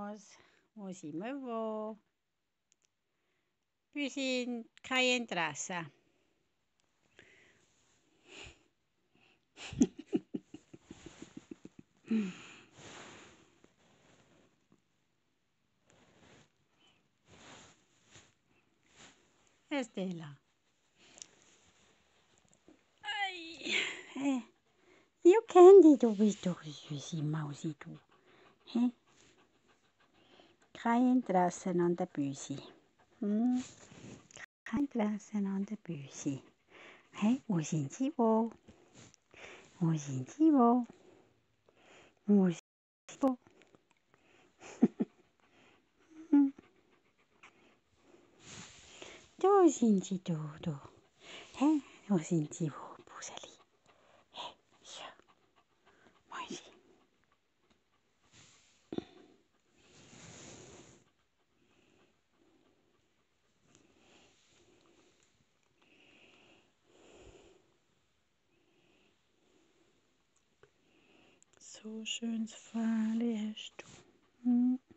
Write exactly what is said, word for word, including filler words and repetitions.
estamos? Wo sind wir wo? Wir sind kein Interesse. Estela. Ei, hä? You Candy, du bist doch eine süße Mausi, du. Hä? Kein Interesse an der Büsi. Hm? Kein Interesse an der Büsi. Hä? Wo sind sie wo? Wo sind sie wo? Wo sind sie wo? Da sind sie, da, da. Hä? Wo sind sie wo, Buseli? Hä? Ja. Mäusi. So schönes Fell hast du. Hm?